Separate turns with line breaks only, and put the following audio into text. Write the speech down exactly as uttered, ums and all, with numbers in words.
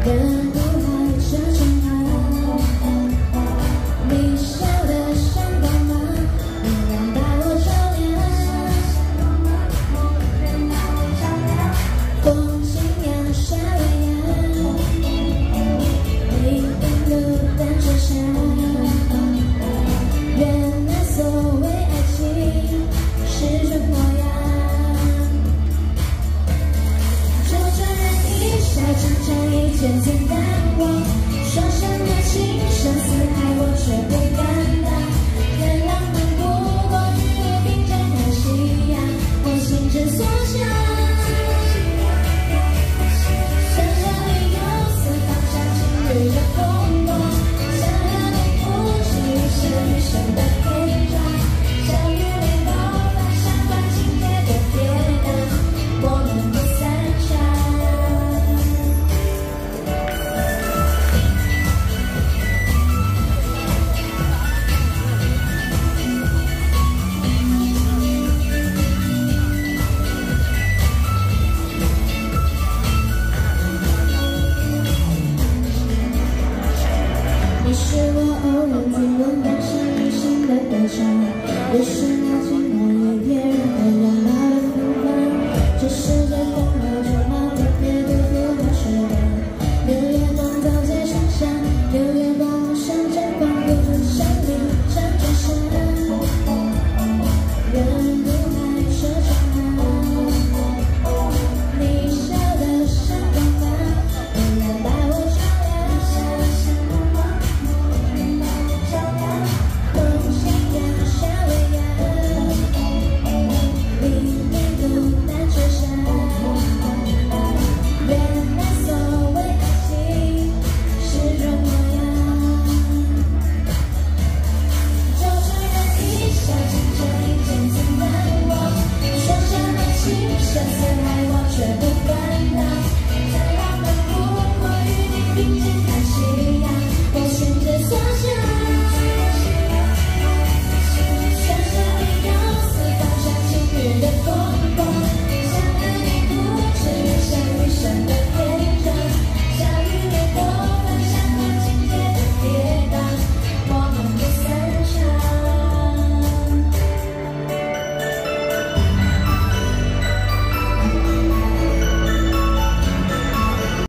人都还这种好，你笑得像光芒，能让把我照亮。风景呀，夏威夷，你的路灯着下。原来所谓爱情是种模样。 一见简单忘，说什么情深似海，我却不敢当。再浪漫不过日月并肩看夕阳，我心之所向。想和你游四方，像晴雨的风光，想和你呼吸一生一生的篇章，想与你到达相关情节的天堂，我们不散场。 你是我偶然听闻的声音，新的歌唱，也是那经。